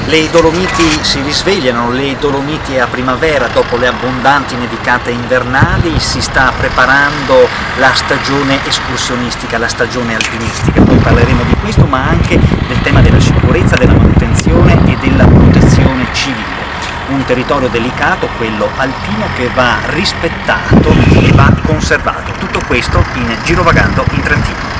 Le Dolomiti si risvegliano, le Dolomiti a primavera dopo le abbondanti nevicate invernali, si sta preparando la stagione escursionistica, la stagione alpinistica. Noi parleremo di questo, ma anche del tema della sicurezza, della manutenzione e della protezione civile. Un territorio delicato, quello alpino, che va rispettato e va conservato. Tutto questo in Girovagando in Trentino.